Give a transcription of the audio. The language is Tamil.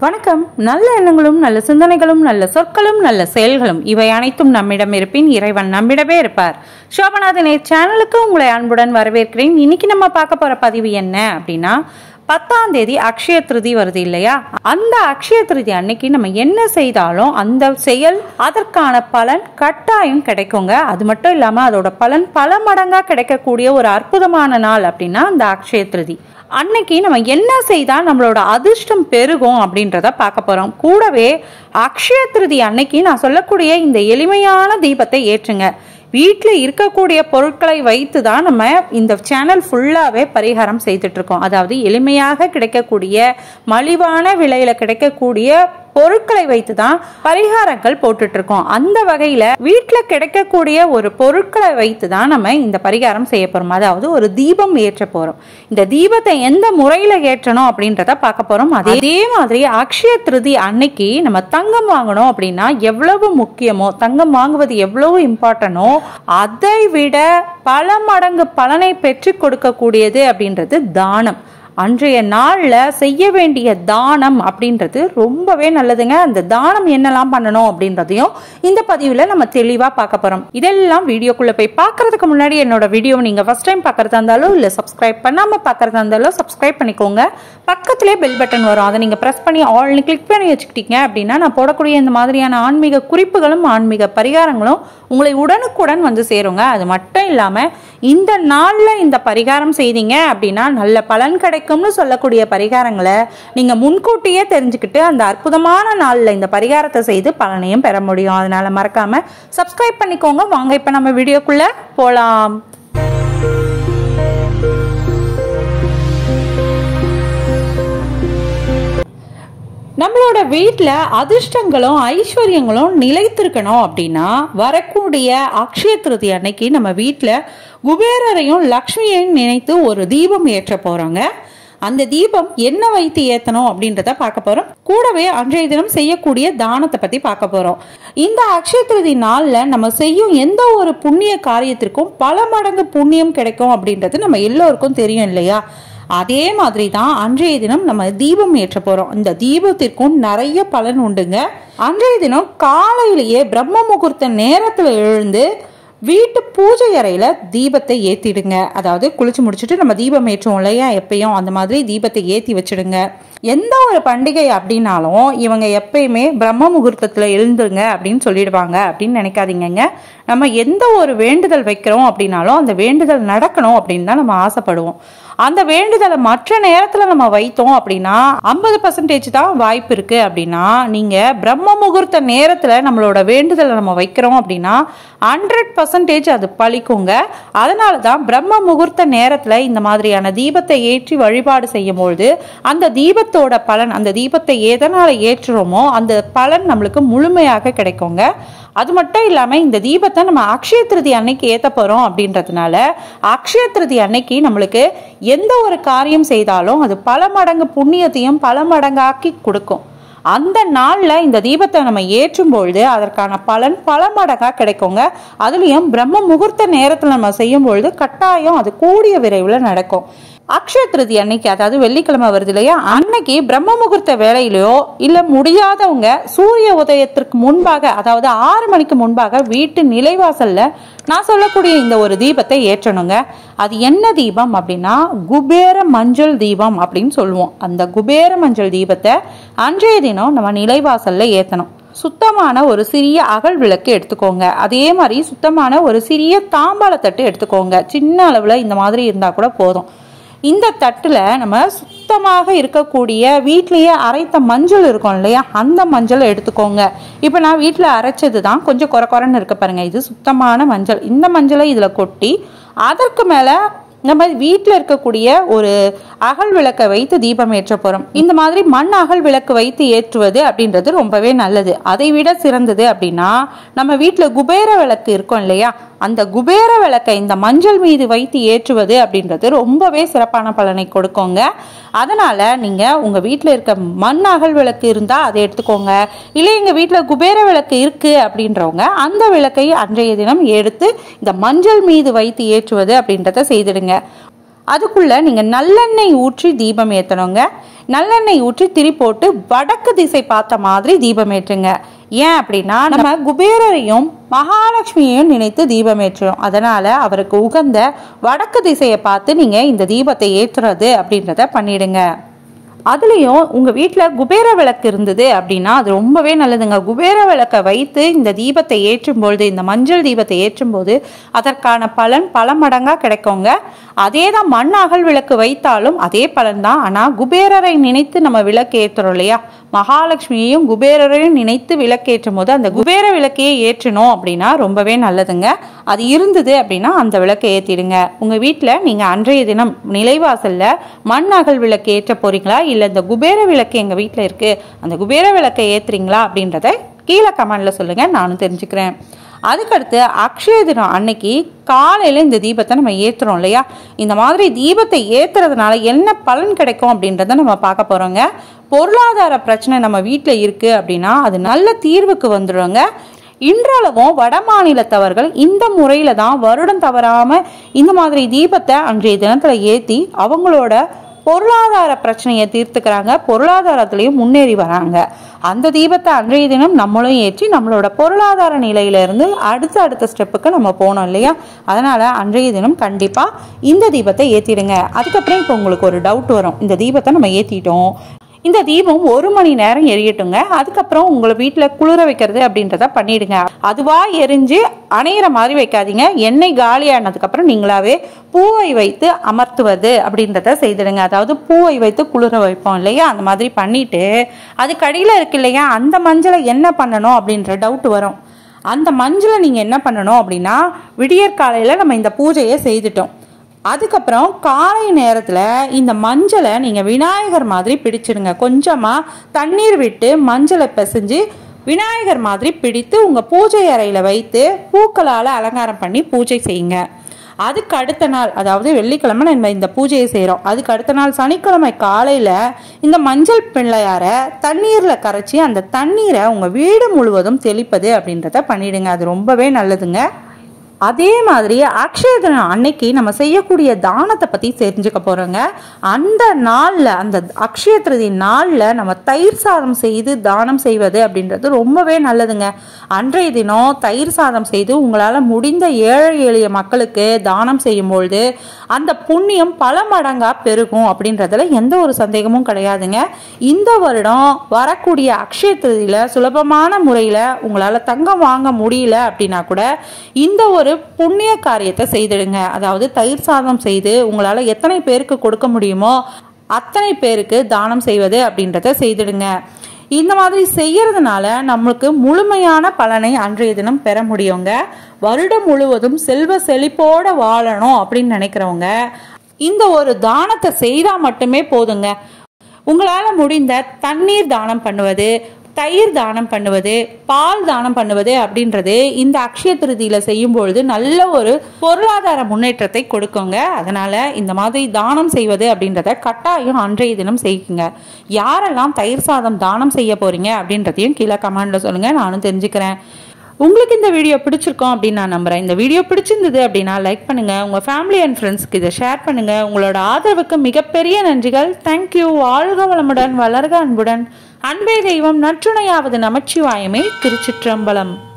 வணக்கம். நல்ல எண்ணங்களும் நல்ல சிந்தனைகளும் நல்ல சொற்களும் நல்ல செயல்களும் இவை அனைத்தும் நம்மிடம் இருப்பின் இறைவன் நம்மிடமே இருப்பார். சோபநாதனே சேனலுக்கு உங்களை அன்புடன் வரவேற்கிறேன். இன்னைக்கு நம்ம பார்க்க போற பதிவு என்ன அப்படின்னா, 10ஆம் தேதி அக்ஷய திருதி வருது இல்லையா? அந்த அக்ஷய திருதி அன்னைக்கு நம்ம என்ன செய்தாலும் அந்த செயல் அதற்கான பலன் கட்டாயம் கிடைக்குங்க. அது மட்டும் இல்லாம அதோட பலன் பல மடங்கா கிடைக்கக்கூடிய ஒரு அற்புதமான நாள் அப்படின்னா அந்த அக்ஷய திருதி அன்னைக்கு நம்ம என்ன செய்தா நம்மளோட அதிர்ஷ்டம் பெருகும் அப்படின்றத பார்க்க போறோம். கூடவே அக்ஷய திருதி அன்னைக்கு நான் சொல்லக்கூடிய இந்த எளிமையான தீபத்தை ஏற்றுங்க. வீட்டில் இருக்கக்கூடிய பொருட்களை வைத்து தான் நம்ம இந்த சேனல் ஃபுல்லாகவே பரிகாரம் செய்துட்டு இருக்கோம். அதாவது எளிமையாக கிடைக்கக்கூடிய மலிவான விலையில கிடைக்கக்கூடிய பொருட்களை வைத்து தான் பரிகாரங்கள் போட்டுட்டு இருக்கோம். அந்த வகையில வீட்டில் கிடைக்கக்கூடிய ஒரு பொருட்களை வைத்து தான் நம்ம இந்த பரிகாரம் செய்ய போறோம். அதாவது ஒரு தீபம் ஏற்ற போறோம். இந்த தீபத்தை எந்த முறையில ஏற்றணும் அப்படின்றத பார்க்க போறோம். அதே மாதிரி அக்ஷய திருதி அன்னைக்கு நம்ம தங்கம் வாங்கணும் அப்படின்னா எவ்வளவு முக்கியமோ, தங்கம் வாங்குவது எவ்வளவு இம்பார்ட்டனோ அதை விட பல மடங்கு பலனை பெற்று கொடுக்கக்கூடியது அப்படின்றது தானம். அன்றைய நாள்ல செய்ய வேண்டிய தானம் அப்படின்றது ரொம்பவே நல்லதுங்க. அந்த தானம் என்னெல்லாம் பண்ணணும் அப்படின்றதையும் இந்த பதிவுல நம்ம தெளிவா பார்க்க போறோம். இதெல்லாம் வீடியோக்குள்ள போய் பார்க்கறதுக்கு முன்னாடி என்னோட வீடியோவை நீங்க ஃபர்ஸ்ட் டைம் பார்க்கறதா இருந்தாலும் இல்ல சப்ஸ்கிரைப் பண்ணாம பார்க்கறதா இருந்தாலும் சப்ஸ்கிரைப் பண்ணிக்கோங்க. பக்கத்திலே பெல் பட்டன் வரும், அதை நீங்க பிரஸ் பண்ணி ஆல்னு கிளிக் பண்ணி வச்சுக்கிட்டீங்க அப்படின்னா நான் போடக்கூடிய இந்த மாதிரியான ஆன்மீக குறிப்புகளும் ஆன்மீக பரிகாரங்களும் உங்களை உடனுக்குடன் வந்து சேருங்க. அது மட்டும் இல்லாம இந்த நாள்ல இந்த பரிகாரம் செய்தீங்க அப்படின்னா நல்ல பலன் கிடைக்கும்னு சொல்லக்கூடிய பரிகாரங்களை நீங்க முன்கூட்டியே தெரிஞ்சுக்கிட்டு அந்த அற்புதமான நாள்ல இந்த பரிகாரத்தை செய்து பலனையும் பெற முடியும். அதனால மறக்காம சப்ஸ்கிரைப் பண்ணிக்கோங்க. வாங்க இப்ப நம்ம வீடியோக்குள்ள போலாம். நம்மளோட வீட்டில் அதிர்ஷ்டங்களும் ஐஸ்வர்யங்களும் நிலைத்திருக்கணும் அப்படின்னா வரக்கூடிய அக்ஷய திருதி அன்னைக்கு நம்ம வீட்டில் குபேரரையும் லக்ஷ்மியையும் நினைத்து ஒரு தீபம் ஏற்ற போறோங்க. அந்த தீபம் என்ன வைத்து ஏத்தணும் அப்படின்றத பார்க்க போறோம். கூடவே அன்றைய தினம் செய்யக்கூடிய தானத்தை பத்தி பார்க்க போறோம். இந்த அக்ஷய திருதி நாள்ல நம்ம செய்யும் எந்த ஒரு புண்ணிய காரியத்திற்கும் பல மடங்கு புண்ணியம் கிடைக்கும் அப்படின்றது நம்ம எல்லோருக்கும் தெரியும் இல்லையா? அதே மாதிரி தான் அன்றைய தினம் நம்ம தீபம் ஏற்ற போறோம். இந்த தீபத்திற்கும் நிறைய பலன் உண்டுங்க. அன்றைய தினம் காலையிலேயே பிரம்ம முகூர்த்த நேரத்துல எழுந்து வீட்டு பூஜை அறையில தீபத்தை ஏத்திடுங்க. அதாவது குளிச்சு முடிச்சுட்டு நம்ம தீபம் ஏற்றுவோம் இல்லையா, எப்பயும் அந்த மாதிரி தீபத்தை ஏத்தி வச்சிடுங்க. எந்த ஒரு பண்டிகை அப்படின்னாலும் இவங்க எப்பயுமே பிரம்ம முகூர்த்தத்துல எழுந்துருங்க அப்படின்னு சொல்லிடுவாங்க அப்படின்னு நினைக்காதீங்க. நம்ம எந்த ஒரு வேண்டுதல் வைக்கிறோம் அப்படின்னாலும் அந்த வேண்டுதல் நடக்கணும் அப்படின்னு தான் நம்ம ஆசைப்படுவோம். அந்த வேண்டுதலை மற்ற நேரத்துல நம்ம வைத்தோம் அப்படின்னா 50% தான் வாய்ப்பு இருக்கு. அப்படின்னா நீங்க பிரம்ம முகூர்த்த நேரத்துல நம்மளோட வேண்டுதலை நம்ம வைக்கிறோம் அப்படின்னா 100% அது பலிக்குங்க. அதனாலதான் பிரம்ம முகூர்த்த நேரத்துல இந்த மாதிரியான தீபத்தை ஏற்றி வழிபாடு செய்யும் பொழுது அந்த தீபத்தோட பலன், அந்த தீபத்தை எதனால ஏற்றுறோமோ அந்த பலன் நம்மளுக்கு முழுமையாக கிடைக்குங்க. அது மட்டும் இல்லாம இந்த தீபத்தை நம்ம அக்ஷய திருதி அன்னைக்கு ஏத்த போறோம் அப்படின்றதுனால அக்ஷய திருதி அன்னைக்கு நம்மளுக்கு எந்த ஒரு காரியம் செய்தாலும் அது பல மடங்கு புண்ணியத்தையும் பல மடங்காக்கி கொடுக்கும். அந்த நாள்ல இந்த தீபத்தை நம்ம ஏற்றும் பொழுது அதற்கான பலன் பல மடங்கா கிடைக்குங்க. அதுலயும் பிரம்ம முகூர்த்த நேரத்துல நம்ம செய்யும் பொழுது கட்டாயம் அது கூடிய விரைவில் நடக்கும். அக்ஷய திருதி அன்னைக்கு, அதாவது வெள்ளிக்கிழமை வருது இல்லையா, அன்னைக்கு பிரம்ம முகூர்த்த வேளையிலோ இல்ல முடியாதவங்க சூரிய உதயத்திற்கு முன்பாக, அதாவது 6 மணிக்கு முன்பாக வீட்டு நிலைவாசல்ல நான் சொல்லக்கூடிய இந்த ஒரு தீபத்தை ஏற்றணுங்க. அது என்ன தீபம் அப்படின்னா குபேர மஞ்சள் தீபம் அப்படின்னு சொல்லுவோம். அந்த குபேர மஞ்சள் தீபத்தை அன்றைய தினம் நம்ம நிலைவாசல்ல ஏத்தணும். சுத்தமான ஒரு சிறிய அகல் விளக்கு எடுத்துக்கோங்க. அதே மாதிரி சுத்தமான ஒரு சிறிய தாம்பாள தட்டு எடுத்துக்கோங்க. சின்ன அளவுல இந்த மாதிரி இருந்தா கூட போதும். இந்த தட்டுல நம்ம சுத்தமாக இருக்கக்கூடிய வீட்லயே அரைத்த மஞ்சள் இருக்கும் இல்லையா, அந்த மஞ்சள் எடுத்துக்கோங்க. இப்ப நான் வீட்டுல அரைச்சது தான் கொஞ்சம் குறைன்னு இருக்கு பாருங்க. இது சுத்தமான மஞ்சள். இந்த மஞ்சளை இதுல கொட்டி அதற்கு மேல நம்ம வீட்டில் இருக்கக்கூடிய ஒரு அகல் விளக்கை வைத்து தீபம் ஏற்ற போறோம். இந்த மாதிரி மண் அகல் விளக்கு வைத்து ஏற்றுவது அப்படின்றது ரொம்பவே நல்லது. அதை விட சிறந்தது அப்படின்னா நம்ம வீட்டில் குபேர விளக்கு இருக்கும் இல்லையா, அந்த குபேர விளக்கை இந்த மஞ்சள் மீது வைத்து ஏற்றுவது அப்படின்றது ரொம்பவே சிறப்பான பலனை கொடுக்குங்க. அதனால நீங்க உங்க வீட்டில் இருக்க மண் அகல் விளக்கு இருந்தா அதை எடுத்துக்கோங்க. இல்லை எங்க வீட்டில் குபேர விளக்கு இருக்கு அப்படின்றவங்க அந்த விளக்கை அன்றைய தினம் எடுத்து இந்த மஞ்சள் மீது வைத்து ஏற்றுவது அப்படின்றத செய்திடுங்க. அதுக்குள்ள நீங்க நல்லெண்ணெய் ஊற்றி தீபம் ஏற்றணுங்க. நல்லெண்ணெய் ஊற்றி திரி போட்டு வடக்கு திசை பார்த்த மாதிரி தீபம் ஏற்றுங்க. ஏன் அப்படின்னா நம்ம குபேரரையும் மகாலட்சுமியையும் நினைத்து தீபம் ஏற்றுறோம். அதனால அவருக்கு உகந்த வடக்கு திசையை பார்த்து நீங்க இந்த தீபத்தை ஏற்றுறது அப்படின்றத பண்ணிடுங்க. அதுலேயும் உங்கள் வீட்டில் குபேர விளக்கு இருந்தது அப்படின்னா அது ரொம்பவே நல்லதுங்க. குபேர விளக்கை வைத்து இந்த தீபத்தை ஏற்றும் பொழுது, இந்த மஞ்சள் தீபத்தை ஏற்றும் போது அதற்கான பலன் பல மடங்காக கிடைக்குங்க. அதே தான் மண் அகல் விளக்கு வைத்தாலும் அதே பலன் தான். ஆனால் குபேரரை நினைத்து நம்ம விளக்கு ஏற்றுறோம் இல்லையா, மகாலட்சுமியையும் குபேரரையும் நினைத்து விளக்கேற்றும் போது அந்த குபேர விளக்கையே ஏற்றணும் அப்படின்னா ரொம்பவே நல்லதுங்க. அது இருந்தது அப்படின்னா அந்த விளக்கை ஏற்றிடுங்க. உங்கள் வீட்டில் நீங்கள் அன்றைய தினம் நிலைவாசலில் மண் அகல் விளக்கு ஏற்ற போறீங்களா, இல்லை இந்த குபேர விளக்கு எங்கள் வீட்டில் இருக்குது அந்த குபேர விளக்கை ஏற்றுறீங்களா அப்படின்றத கீழே கமெண்டில் சொல்லுங்கள், நானும் தெரிஞ்சுக்கிறேன். அதுக்கடுத்து அக்ஷய தினம் அன்னைக்கு காலையில் இந்த தீபத்தை நம்ம ஏற்றுறோம் இல்லையா, இந்த மாதிரி தீபத்தை ஏற்றுறதுனால என்ன பலன் கிடைக்கும் அப்படின்றத நம்ம பார்க்க போகிறோங்க. பொருளாதார பிரச்சனை நம்ம வீட்டில் இருக்குது அப்படின்னா அது நல்ல தீர்வுக்கு வந்துடுங்க. இன்றளவும் வட மாநிலத்தவர்கள் இந்த முறையில் தான் வருடம் தவறாமல் இந்த மாதிரி தீபத்தை அன்றைய தினத்தில் ஏற்றி அவங்களோட பொருளாதார பிரச்சனையை தீர்த்துக்கிறாங்க, பொருளாதாரத்திலையும் முன்னேறி வராங்க. அந்த தீபத்தை அன்றைய தினம் நம்மளும் ஏற்றி நம்மளோட பொருளாதார நிலையிலிருந்து அடுத்த ஸ்டெப்புக்கு நம்ம போனோம் இல்லையா, அதனால அன்றைய தினம் கண்டிப்பா இந்த தீபத்தை ஏற்றிடுங்க. அதுக்கப்புறம் இப்போ உங்களுக்கு ஒரு டவுட் வரும், இந்த தீபத்தை நம்ம ஏற்றிட்டோம், இந்த தீபம் 1 மணி நேரம் எரியட்டுங்க, அதுக்கப்புறம் உங்களை வீட்டில் குளிர வைக்கிறது அப்படின்றத பண்ணிடுங்க. அதுவா எரிஞ்சு அணையிற மாதிரி வைக்காதீங்க. எண்ணெய் காலியானதுக்கப்புறம் நீங்களாவே பூவை வைத்து அமர்த்துவது அப்படின்றத செய்திடுங்க. அதாவது பூவை வைத்து குளிர வைப்போம் இல்லையா, அந்த மாதிரி பண்ணிட்டு அதுக்கு அடியில் இருக்கு இல்லையா, அந்த மஞ்சளை என்ன பண்ணணும் அப்படின்ற டவுட் வரும். அந்த மஞ்சளை நீங்கள் என்ன பண்ணணும் அப்படின்னா, விடியற்காலையில் நம்ம இந்த பூஜையை செய்துட்டோம், அதுக்கப்புறம் காலை நேரத்தில் இந்த மஞ்சளை நீங்கள் விநாயகர் மாதிரி பிடிச்சிடுங்க. கொஞ்சமாக தண்ணீர் விட்டு மஞ்சளை பிசைஞ்சு விநாயகர் மாதிரி பிடித்து உங்கள் பூஜை அறையில் வைத்து பூக்களால் அலங்காரம் பண்ணி பூஜை செய்யுங்க. அதுக்கு அடுத்த நாள், அதாவது வெள்ளிக்கிழமை நம்ம இந்த பூஜையை செய்கிறோம், அதுக்கு அடுத்த நாள் சனிக்கிழமை காலையில் இந்த மஞ்சள் பிள்ளையாரை தண்ணீரில் கரைச்சி அந்த தண்ணீரை உங்கள் வீடு முழுவதும் தெளிப்பது அப்படின்றத பண்ணிடுங்க. அது ரொம்பவே நல்லதுங்க. அதே மாதிரி அக்ஷய தினம் அன்னைக்கு நம்ம செய்யக்கூடிய தானத்தை பற்றி தெரிஞ்சுக்க போகிறோங்க. அந்த நாளில், அந்த அக்ஷய திருதி நாளில் நம்ம தயிர் சாதம் செய்து தானம் செய்வது அப்படின்றது ரொம்பவே நல்லதுங்க. அன்றைய தினம் தயிர் சாதம் செய்து உங்களால் முடிந்த ஏழை எளிய மக்களுக்கு தானம் செய்யும்பொழுது அந்த புண்ணியம் பல மடங்காக பெருகும் அப்படின்றதுல எந்த ஒரு சந்தேகமும் கிடையாதுங்க. இந்த வருடம் வரக்கூடிய அக்ஷய திருதியில் சுலபமான முறையில் உங்களால் தங்கம் வாங்க முடியல அப்படின்னா கூட இந்த ஒரு புண்ணிய காரியத்தை செய்திடுங்க. அதாவது தயிர் சாதம் செய்து உங்களால் எத்தனை பேருக்கு கொடுக்க முடியுமோ அத்தனை பேருக்கு தானம் செய்வது அப்படின்றத செய்திடுங்க. இந்த மாதிரி செய்யறதுனால நம்மளுக்கு முழுமையான பலனை அன்றைய தினம் பெற முடியுங்க. வருடம் முழுவதும் செல்வ செழிப்போட வாழணும் அப்படின்னு நினைக்கிறவங்க இந்த ஒரு தானத்தை செய்தா மட்டுமே போதுங்க. உங்களால் முடிந்த தண்ணீர் தானம் பண்ணுவது, தயிர் தானம் பண்ணுவது, பால் தானம் பண்ணுவது அப்படின்றது இந்த அக்ஷய திருதியில செய்யும் பொழுது நல்ல ஒரு பொருளாதார முன்னேற்றத்தை கொடுக்குங்க. அதனால இந்த மாதிரி தானம் செய்வது அப்படின்றத கட்டாயம் அன்றைய தினம் செய்யுங்க. யாரெல்லாம் தயிர் சாதம் தானம் செய்ய போறீங்க அப்படின்றதையும் கீழே கமெண்ட்ல சொல்லுங்க, நானும் தெரிஞ்சுக்கிறேன். உங்களுக்கு இந்த வீடியோ பிடிச்சிருக்கோம் அப்படின்னு நான் நம்புறேன். இந்த வீடியோ பிடிச்சிருந்தது அப்படின்னா லைக் பண்ணுங்க, உங்க ஃபேமிலி அண்ட் ஃப்ரெண்ட்ஸ்க்கு இதை ஷேர் பண்ணுங்க. உங்களோட ஆதரவுக்கு மிகப்பெரிய நன்றிகள். தேங்க்யூ. வாழ்க வளமுடன், வளர்க அன்புடன். அன்பே தெய்வம், நற்றுணையாவது நமச்சிவாயமே. திருச்சிற்றம்பலம்.